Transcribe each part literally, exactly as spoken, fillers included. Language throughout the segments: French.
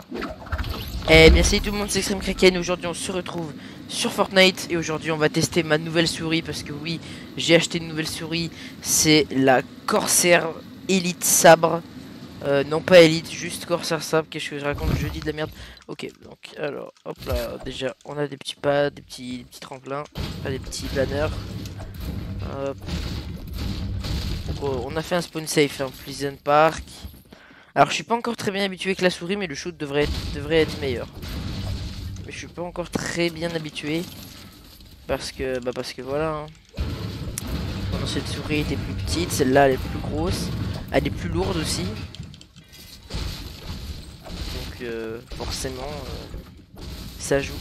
Eh bien salut tout le monde, c'est Extreme Kraken. Aujourd'hui on se retrouve sur Fortnite et aujourd'hui on va tester ma nouvelle souris parce que oui, j'ai acheté une nouvelle souris. C'est la Corsair Elite Sabre. Euh, non pas Elite, juste Corsair Sabre. Qu'est-ce que je raconte? Je dis de la merde. Ok, donc alors hop là, déjà on a des petits pas, des petits, des petits tremplins, pas des petits banners. Hop. Donc, oh, on a fait un spawn safe, hein, Pleasant Park. Alors je suis pas encore très bien habitué avec la souris, mais le shoot devrait être, devrait être meilleur. Mais je suis pas encore très bien habitué parce que bah parce que voilà hein. Pendant cette souris était plus petite, celle-là elle est plus grosse, elle est plus lourde aussi. Donc euh, forcément euh, ça joue.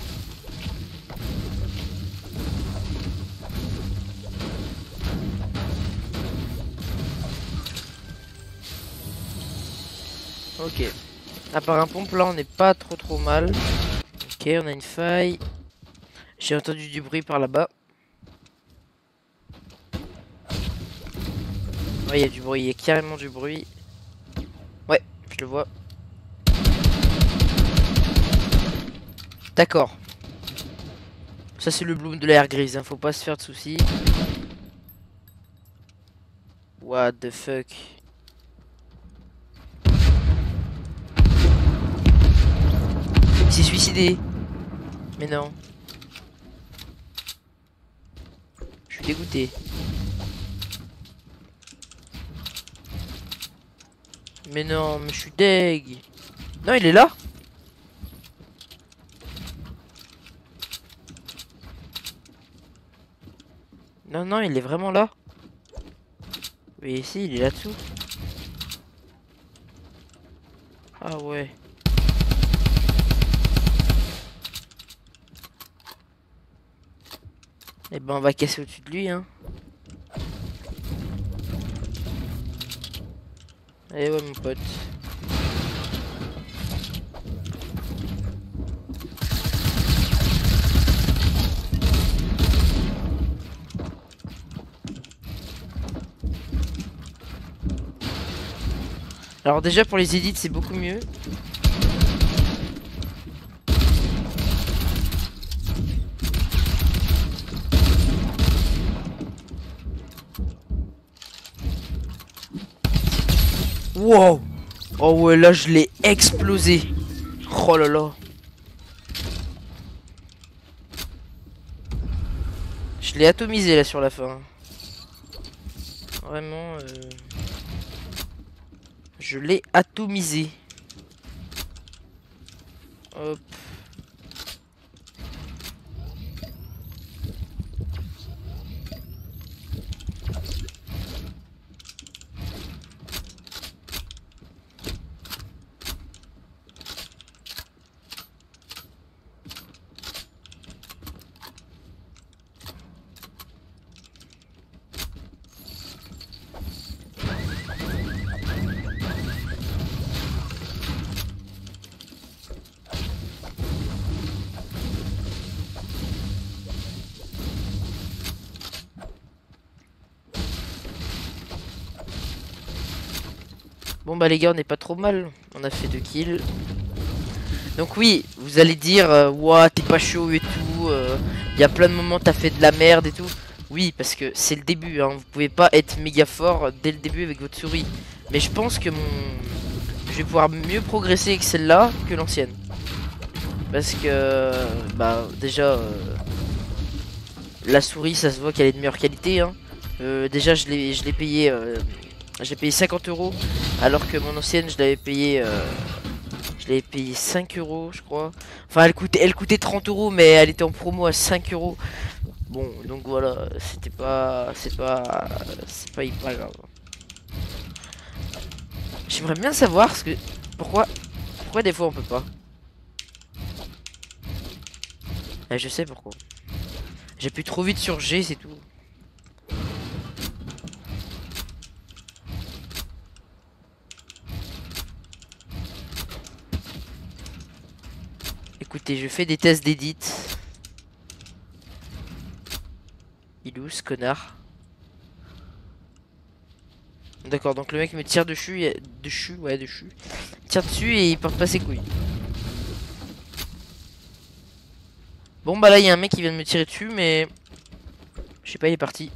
Ok. À part un pompe là on n'est pas trop trop mal. Ok, on a une faille. J'ai entendu du bruit par là-bas. Ouais, il y a du bruit, il y a carrément du bruit. Ouais, je le vois. D'accord. Ça c'est le bloom de l'air grise, hein, faut pas se faire de soucis. What the fuck. Il s'est suicidé. Mais non. Je suis dégoûté. Mais non, mais je suis deg. Non, il est là. Non, non, il est vraiment là. Mais ici, il est là-dessous. Ah ouais. Eh ben, on va casser au-dessus de lui, hein. Eh ouais, mon pote. Alors déjà, pour les edits, c'est beaucoup mieux. Wow. Oh ouais, là, je l'ai explosé. Oh là là. Je l'ai atomisé, là, sur la fin. Vraiment, euh... je l'ai atomisé. Hop. Bon bah les gars, on n'est pas trop mal. On a fait deux kills. Donc oui, vous allez dire, euh, ouah, t'es pas chaud et tout. Il euh, y a plein de moments t'as fait de la merde et tout. Oui, parce que c'est le début, hein. Vous pouvez pas être méga fort dès le début avec votre souris. Mais je pense que mon... je vais pouvoir mieux progresser avec celle-là que l'ancienne. Parce que, bah déjà, euh, la souris, ça se voit qu'elle est de meilleure qualité, hein. Euh, déjà, je l'ai je l'ai payé... Euh, j'ai payé cinquante euros, alors que mon ancienne, je l'avais payé... Euh, je l'avais payé cinq euros, je crois. Enfin, elle coûtait, elle coûtait trente euros, mais elle était en promo à cinq euros. Bon, donc voilà, c'était pas... C'est pas... C'est pas hyper grave. J'aimerais bien savoir ce que... Pourquoi... Pourquoi des fois on peut pas. Eh, je sais pourquoi. J'appuie trop vite sur G, c'est tout. Écoutez, je fais des tests d'édit. Il est où ce connard? D'accord, donc le mec me tire dessus, il y a... dessus, ouais, dessus. tire dessus et il porte pas ses couilles. Bon bah là il y a un mec qui vient de me tirer dessus mais... Je sais pas, il est parti.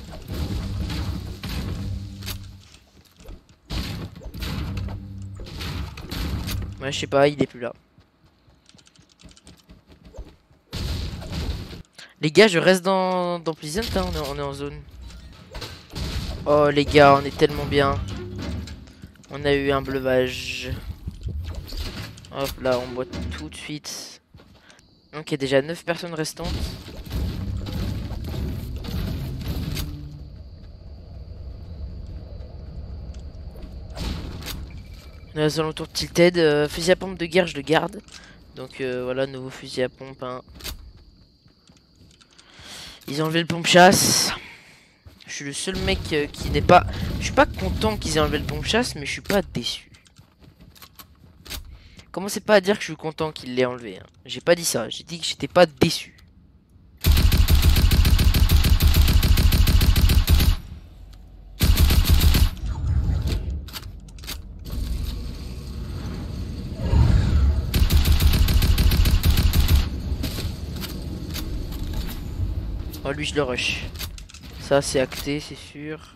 Ouais, je sais pas, il est plus là. Les gars, je reste dans, dans Pleasant, hein, on, est, on est en zone. Oh les gars, on est tellement bien. On a eu un bleuvage. Hop là, on boit tout de suite. Donc il y a déjà neuf personnes restantes. On est aux alentours de Tilted. Euh, fusil à pompe de guerre, je le garde. Donc euh, voilà, nouveau fusil à pompe. Hein. Ils ont enlevé le pompe-chasse. Je suis le seul mec euh, qui n'est pas... Je suis pas content qu'ils aient enlevé le pompe-chasse, mais je suis pas déçu. Commencez pas à dire que je suis content qu'il l'ait enlevé. Hein. J'ai pas dit ça, j'ai dit que j'étais pas déçu. Oh lui je le rush. Ça c'est acté, c'est sûr.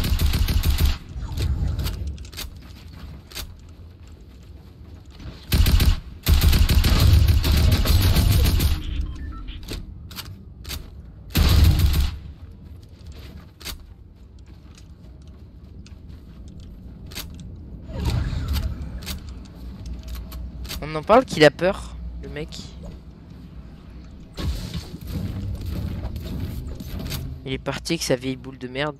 On en parle qu'il a peur, le mec. Il est parti avec sa vieille boule de merde.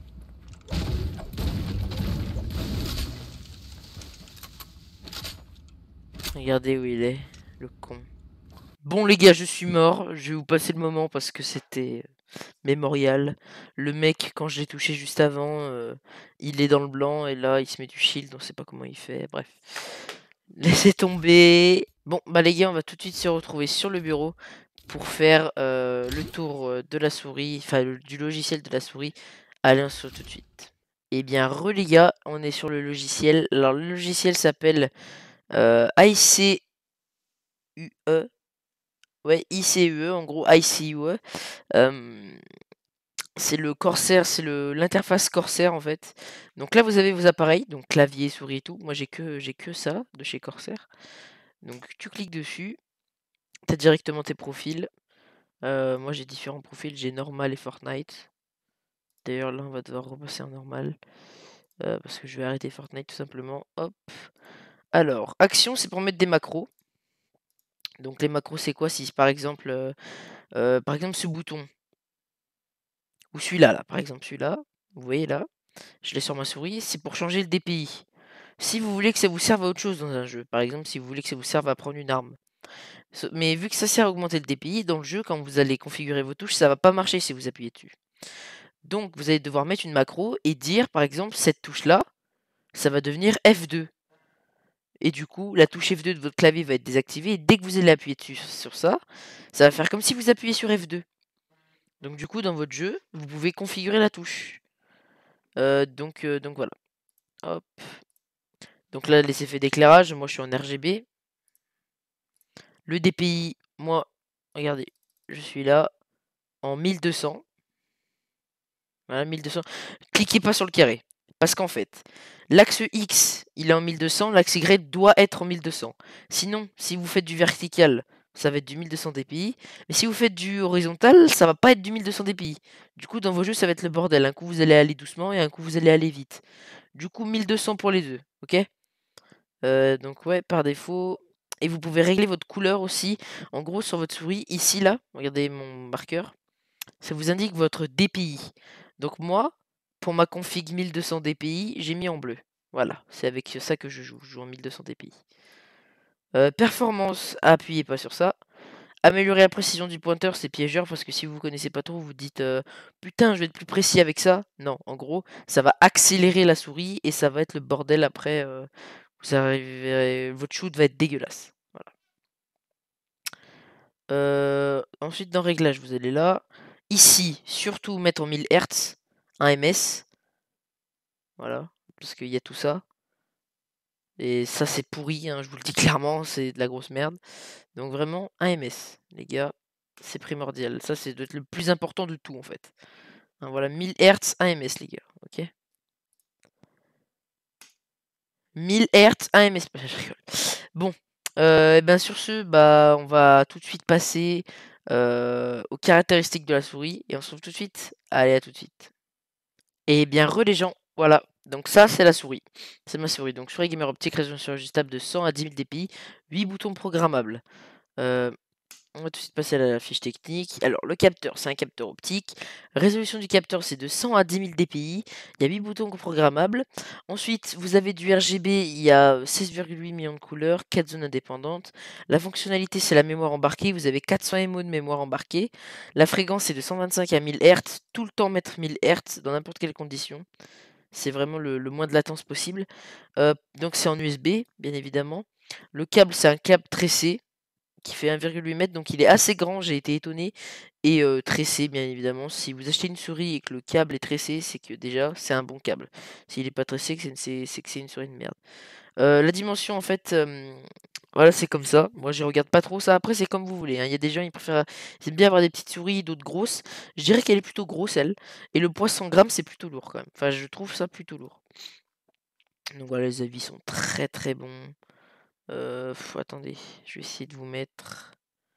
Regardez où il est, le con. Bon les gars, je suis mort. Je vais vous passer le moment parce que c'était mémorial. Le mec, quand je l'ai touché juste avant, euh, il est dans le blanc et là, il se met du shield. On sait pas comment il fait. Bref. Laissez tomber. Bon, bah les gars, on va tout de suite se retrouver sur le bureau pour faire euh, le tour de la souris, enfin du logiciel de la souris. Allez, on se retrouve tout de suite. Et bien, re les gars, on est sur le logiciel. Alors, le logiciel s'appelle euh, I C U E. Ouais, I C U E, en gros, I C U E. Euh, c'est le Corsair, c'est le l'interface Corsair en fait. Donc là, vous avez vos appareils, donc clavier, souris et tout. Moi, j'ai que j'ai que ça de chez Corsair. Donc, tu cliques dessus, tu as directement tes profils. Euh, moi, j'ai différents profils, j'ai normal et Fortnite. D'ailleurs, là, on va devoir repasser en normal. Euh, parce que je vais arrêter Fortnite tout simplement. Hop. Alors, action, c'est pour mettre des macros. Donc les macros, c'est quoi? Si par exemple, euh, euh, par exemple ce bouton, ou celui-là, là, par exemple celui-là, vous voyez là, je l'ai sur ma souris, c'est pour changer le D P I. Si vous voulez que ça vous serve à autre chose dans un jeu, par exemple si vous voulez que ça vous serve à prendre une arme. Mais vu que ça sert à augmenter le D P I, dans le jeu, quand vous allez configurer vos touches, ça va pas marcher si vous appuyez dessus. Donc vous allez devoir mettre une macro et dire par exemple cette touche-là, ça va devenir F deux. Et du coup, la touche F deux de votre clavier va être désactivée. Et dès que vous allez appuyer dessus sur ça, ça va faire comme si vous appuyez sur F deux. Donc du coup, dans votre jeu, vous pouvez configurer la touche. Euh, donc, euh, donc voilà. Hop. Donc là, les effets d'éclairage, moi je suis en R G B. Le D P I, moi, regardez, je suis là en mille deux cents. Voilà, mille deux cents. Cliquez pas sur le carré. Parce qu'en fait, l'axe X, il est en mille deux cents, l'axe Y doit être en mille deux cents. Sinon, si vous faites du vertical, ça va être du mille deux cents D P I. Mais si vous faites du horizontal, ça va pas être du mille deux cents D P I. Du coup, dans vos jeux, ça va être le bordel. Un coup, vous allez aller doucement et un coup, vous allez aller vite. Du coup, mille deux cents pour les deux, ok? Euh, donc ouais, par défaut. Et vous pouvez régler votre couleur aussi. En gros, sur votre souris, ici, là, regardez mon marqueur, ça vous indique votre D P I. Donc moi, pour ma config mille deux cents D P I, j'ai mis en bleu. Voilà, c'est avec ça que je joue. Je joue en mille deux cents D P I. Euh, performance, appuyez pas sur ça. Améliorer la précision du pointeur, c'est piégeur parce que si vous connaissez pas trop, vous dites euh, putain, je vais être plus précis avec ça. Non, en gros, ça va accélérer la souris et ça va être le bordel après. Euh, vous arriverez, votre shoot va être dégueulasse. Voilà. Euh, ensuite, dans réglage, vous allez là. Ici, surtout mettre en mille hertz, un M S. Voilà, parce qu'il y a tout ça. Et ça, c'est pourri, hein, je vous le dis clairement, c'est de la grosse merde. Donc vraiment, un M S, les gars, c'est primordial. Ça, c'est doit être le plus important de tout, en fait. Hein, voilà, mille hertz, un M S, les gars, ok? mille hertz, un M S. Je rigole. Bon, euh, et ben sur ce, bah, on va tout de suite passer euh, aux caractéristiques de la souris. Et on se retrouve tout de suite. Allez, à tout de suite. Et bien, re les gens, voilà. Donc ça, c'est la souris. C'est ma souris. Donc souris gamer optique, résolution ajustable de cent à dix mille dpi, huit boutons programmables. Euh, on va tout de suite passer à la fiche technique. Alors, le capteur, c'est un capteur optique. Résolution du capteur, c'est de cent à dix mille dpi. Il y a huit boutons programmables. Ensuite, vous avez du R G B. Il y a seize virgule huit millions de couleurs, quatre zones indépendantes. La fonctionnalité, c'est la mémoire embarquée. Vous avez quatre cents mégaoctets de mémoire embarquée. La fréquence, c'est de cent vingt-cinq à mille hertz. Tout le temps mettre mille hertz dans n'importe quelle condition. C'est vraiment le, le moins de latence possible. Euh, donc, c'est en U S B, bien évidemment. Le câble, c'est un câble tressé qui fait un virgule huit mètres, donc il est assez grand, j'ai été étonné, et euh, tressé bien évidemment. Si vous achetez une souris et que le câble est tressé, c'est que déjà c'est un bon câble. S'il n'est pas tressé, c'est que c'est une souris de merde. Euh, la dimension en fait, euh, voilà, c'est comme ça. Moi je regarde pas trop ça, après c'est comme vous voulez, hein. Il y a des gens ils préfèrent, ils aiment bien avoir des petites souris, d'autres grosses. Je dirais qu'elle est plutôt grosse elle, et le poids cent grammes c'est plutôt lourd quand même. Enfin je trouve ça plutôt lourd. Donc voilà, les avis sont très très bons. Euh, pff, attendez, je vais essayer de vous mettre...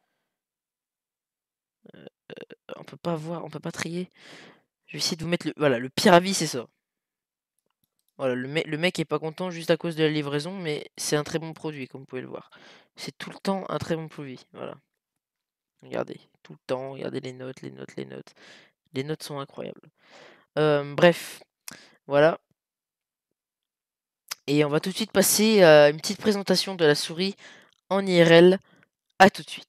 Euh, on peut pas voir, on peut pas trier. Je vais essayer de vous mettre le. Voilà, le pire avis, c'est ça. Voilà, le, me- le mec est pas content juste à cause de la livraison, mais c'est un très bon produit, comme vous pouvez le voir. C'est tout le temps un très bon produit. Voilà. Regardez, tout le temps, regardez les notes, les notes, les notes. Les notes sont incroyables. Euh, bref, voilà. Et on va tout de suite passer à une petite présentation de la souris en I R L. À tout de suite.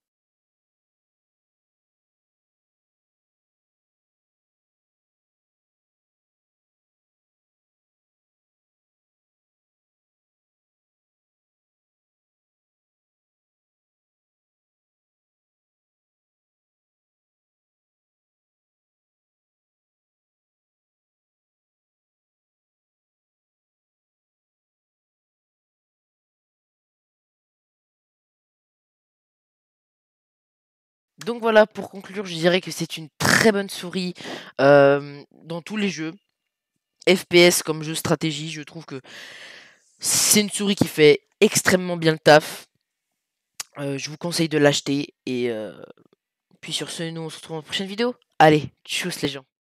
Donc voilà, pour conclure, je dirais que c'est une très bonne souris euh, dans tous les jeux. F P S comme jeu stratégie, je trouve que c'est une souris qui fait extrêmement bien le taf. Euh, je vous conseille de l'acheter. Et euh, puis sur ce, nous on se retrouve dans la prochaine vidéo. Allez, tchuss les gens.